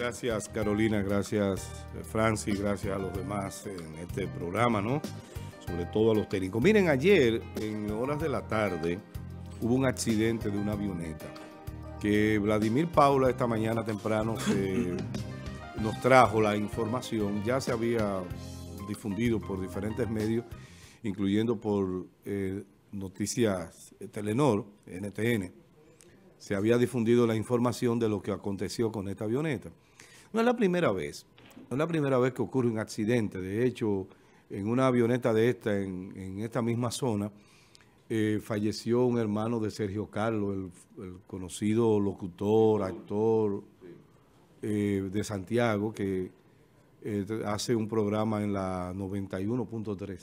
Gracias Carolina, gracias Francis, gracias a los demás en este programa, ¿no? Sobre todo a los técnicos. Miren, ayer en horas de la tarde hubo un accidente de una avioneta que Vladimir Paula esta mañana temprano nos trajo la información. Ya se había difundido por diferentes medios, incluyendo por Noticias Telenor, NTN. Se había difundido la información de lo que aconteció con esta avioneta. No es la primera vez, no es la primera vez que ocurre un accidente. De hecho, en una avioneta de esta, en esta misma zona, falleció un hermano de Sergio Carlos, el conocido locutor, actor de Santiago, que hace un programa en la 91.3.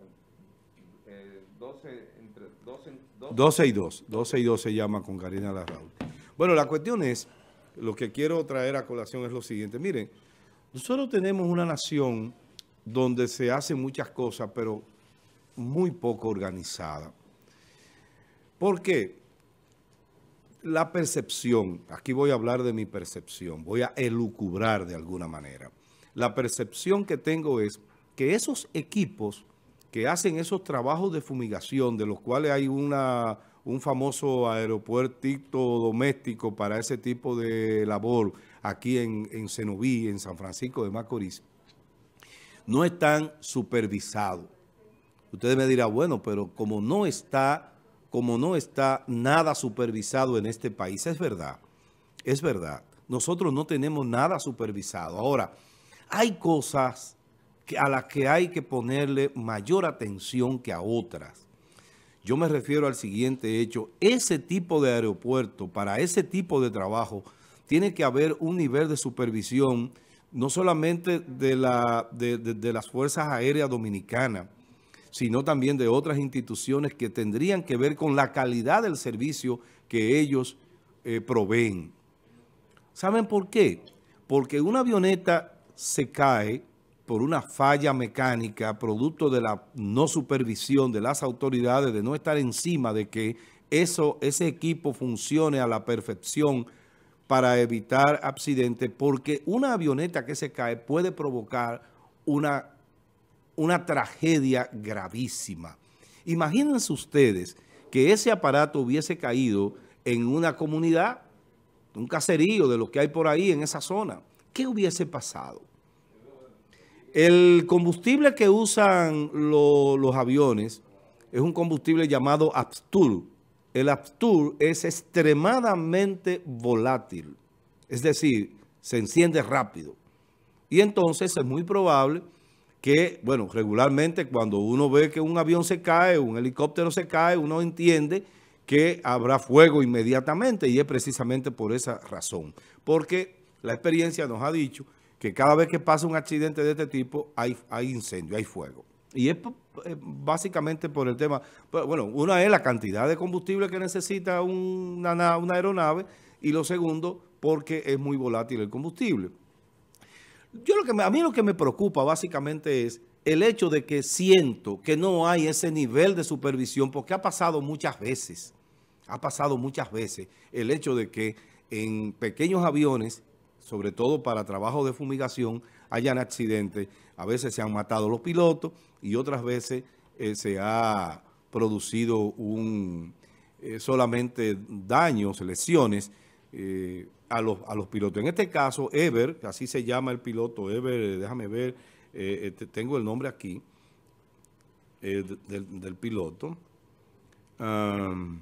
12 y 2 se llama con Karina Larraúl. Bueno, la cuestión es, lo que quiero traer a colación es lo siguiente. Miren, nosotros tenemos una nación donde se hacen muchas cosas, pero muy poco organizada. ¿Por qué? La percepción, aquí voy a hablar de mi percepción, voy a elucubrar de alguna manera. La percepción que tengo es que esos equipos que hacen esos trabajos de fumigación, de los cuales hay un famoso aeropuertito doméstico para ese tipo de labor aquí en Cenoví, en San Francisco de Macorís, no están supervisados. Ustedes me dirán, bueno, pero como no está nada supervisado en este país, es verdad, es verdad. Nosotros no tenemos nada supervisado. Ahora, hay cosas a las que hay que ponerle mayor atención que a otras. Yo me refiero al siguiente hecho: ese tipo de aeropuerto, para ese tipo de trabajo, tiene que haber un nivel de supervisión, no solamente de las Fuerzas Aéreas Dominicanas, sino también de otras instituciones que tendrían que ver con la calidad del servicio que ellos proveen. ¿Saben por qué? Porque una avioneta se cae por una falla mecánica, producto de la no supervisión de las autoridades, de no estar encima de que ese equipo funcione a la perfección para evitar accidentes, porque una avioneta que se cae puede provocar una tragedia gravísima. Imagínense ustedes que ese aparato hubiese caído en una comunidad, un caserío de los que hay por ahí en esa zona. ¿Qué hubiese pasado? El combustible que usan los aviones es un combustible llamado Abstur. El Abstur es extremadamente volátil, es decir, se enciende rápido. Y entonces es muy probable que, bueno, regularmente cuando uno ve que un avión se cae, un helicóptero se cae, uno entiende que habrá fuego inmediatamente, y es precisamente por esa razón. Porque la experiencia nos ha dicho que cada vez que pasa un accidente de este tipo hay incendio, hay fuego. Y es básicamente por el tema, bueno, una es la cantidad de combustible que necesita una aeronave, y lo segundo, porque es muy volátil el combustible. A mí lo que me preocupa básicamente es el hecho de que siento que no hay ese nivel de supervisión, porque ha pasado muchas veces el hecho de que en pequeños aviones, sobre todo para trabajo de fumigación, hayan accidentes. A veces se han matado los pilotos y otras veces se ha producido solamente daños, lesiones a los pilotos. En este caso, Ever, así se llama el piloto, Ever, déjame ver, tengo el nombre aquí del piloto. Déjame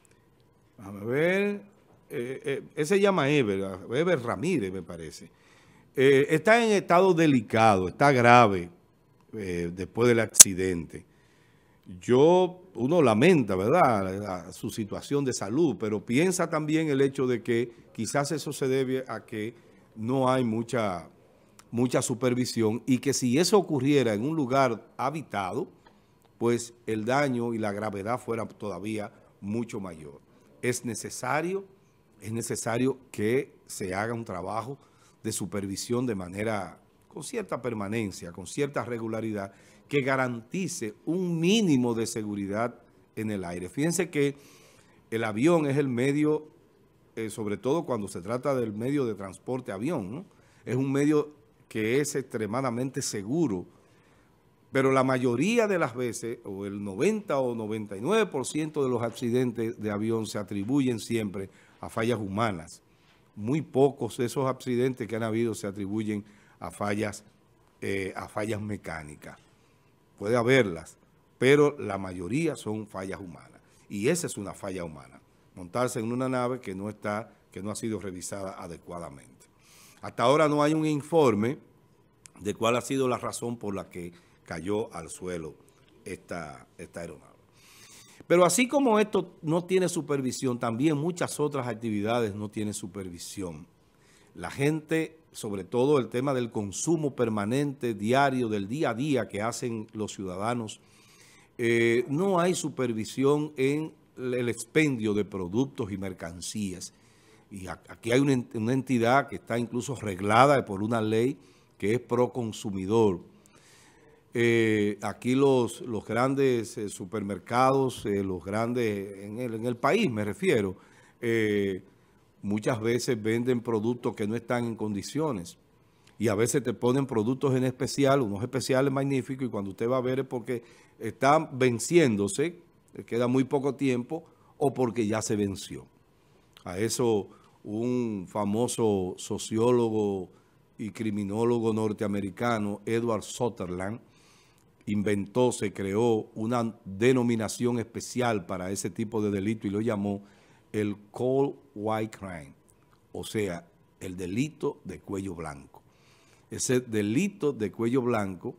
ver. Se llama Ever Ramírez, me parece. Está en estado delicado, está grave después del accidente. Uno lamenta, ¿verdad?, su situación de salud, pero piensa también el hecho de que quizás eso se debe a que no hay mucha supervisión, y que si eso ocurriera en un lugar habitado, pues el daño y la gravedad fuera todavía mucho mayor. Es necesario que se haga un trabajo de supervisión de manera, con cierta permanencia, con cierta regularidad, que garantice un mínimo de seguridad en el aire. Fíjense que el avión es el medio, sobre todo cuando se trata del medio de transporte avión, ¿no? es un medio que es extremadamente seguro, pero la mayoría de las veces, o el 90 o 99% de los accidentes de avión se atribuyen siempre a fallas humanas. Muy pocos de esos accidentes que han habido se atribuyen a fallas mecánicas. Puede haberlas, pero la mayoría son fallas humanas. Y esa es una falla humana, montarse en una nave que no ha sido revisada adecuadamente. Hasta ahora no hay un informe de cuál ha sido la razón por la que cayó al suelo esta aeronave. Pero así como esto no tiene supervisión, también muchas otras actividades no tienen supervisión. La gente, sobre todo el tema del consumo permanente, diario, del día a día que hacen los ciudadanos, no hay supervisión en el expendio de productos y mercancías. Y aquí hay una entidad que está incluso reglada por una ley que es pro consumidor. Aquí los grandes supermercados, los grandes, en el país me refiero, muchas veces venden productos que no están en condiciones y a veces te ponen productos en especial, unos especiales magníficos, y cuando usted va a ver es porque están venciéndose, queda muy poco tiempo, o porque ya se venció. A eso un famoso sociólogo y criminólogo norteamericano, Edward Sutherland, se creó una denominación especial para ese tipo de delito y lo llamó el cold white crime, o sea, el delito de cuello blanco. Ese delito de cuello blanco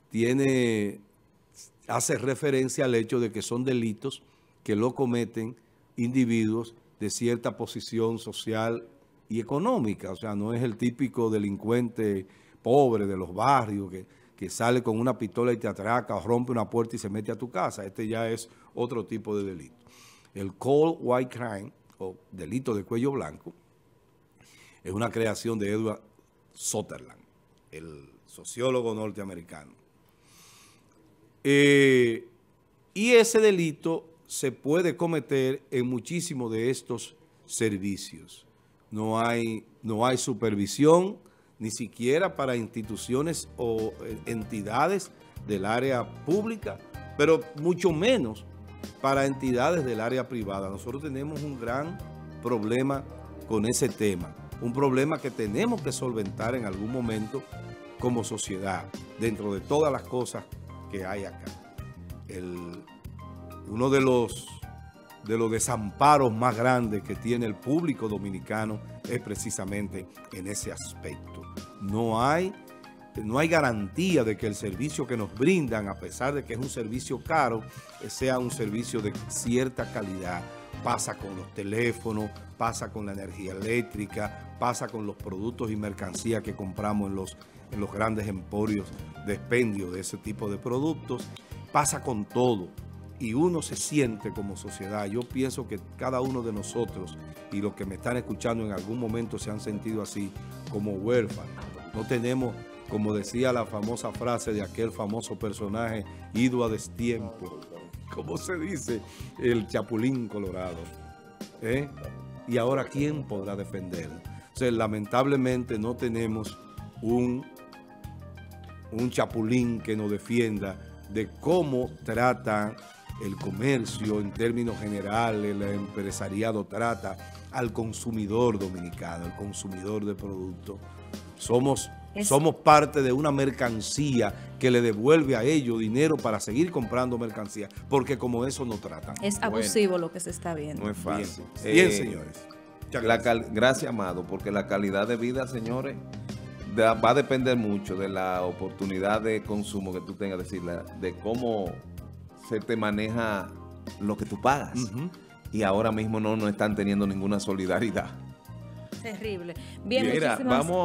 hace referencia al hecho de que son delitos que lo cometen individuos de cierta posición social y económica, o sea, no es el típico delincuente pobre de los barrios que sale con una pistola y te atraca o rompe una puerta y se mete a tu casa. Este ya es otro tipo de delito. El cold white crime, o delito de cuello blanco, es una creación de Edward Sutherland, el sociólogo norteamericano. Y ese delito se puede cometer en muchísimos de estos servicios. No hay supervisión, ni siquiera para instituciones o entidades del área pública, pero mucho menos para entidades del área privada. Nosotros tenemos un gran problema con ese tema, un problema que tenemos que solventar en algún momento como sociedad, dentro de todas las cosas que hay acá. Uno de los desamparos más grandes que tiene el público dominicano es precisamente en ese aspecto. No hay garantía de que el servicio que nos brindan, a pesar de que es un servicio caro, sea un servicio de cierta calidad. Pasa con los teléfonos, pasa con la energía eléctrica, pasa con los productos y mercancías que compramos en los grandes emporios de expendio de ese tipo de productos. Pasa con todo. Y uno se siente como sociedad. Yo pienso que cada uno de nosotros y los que me están escuchando en algún momento se han sentido así, como huérfanos. No tenemos, como decía la famosa frase de aquel famoso personaje, ido a destiempo. ¿Cómo se dice? El Chapulín Colorado. Y ahora, ¿quién podrá defendernos? O sea, lamentablemente no tenemos un chapulín que nos defienda de cómo trata el comercio en términos generales, el empresariado trata al consumidor dominicano, el consumidor de productos. Somos parte de una mercancía que le devuelve a ellos dinero para seguir comprando mercancía, porque como eso no tratan. Es abusivo lo que se está viendo. No es fácil. Bien, señores. Gracias, Amado, porque la calidad de vida, señores, va a depender mucho de la oportunidad de consumo que tú tengas, de cómo se te maneja lo que tú pagas. Y ahora mismo no están teniendo ninguna solidaridad. Terrible. Bien, mira, vamos